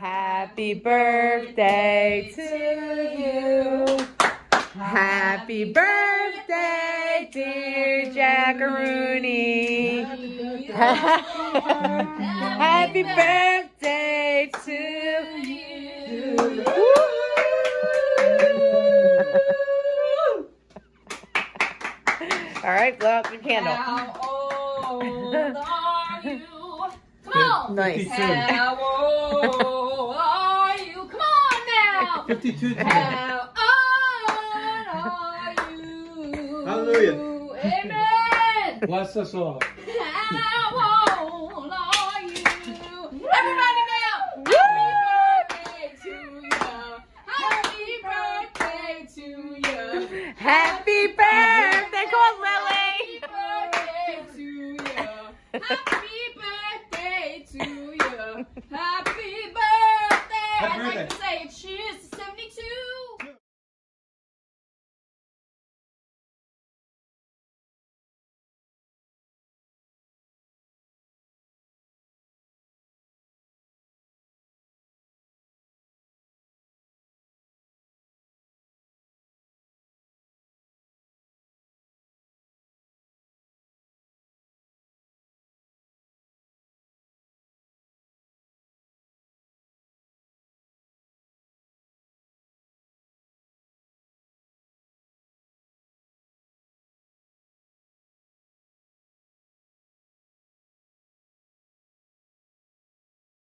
Happy birthday to you. Happy birthday, dear Jack-A-Rooney. Happy birthday to you. All right, blow out the candle. How old are you? Come on. Nice. How old are you? Come on now. 52. How old are you? Hallelujah. Amen. Bless us all. How old are you? Everybody now. Happy birthday to you. Happy birthday to you. Happy birthday. Go on, Lily. Happy birthday to you. Happy birthday to you. Happy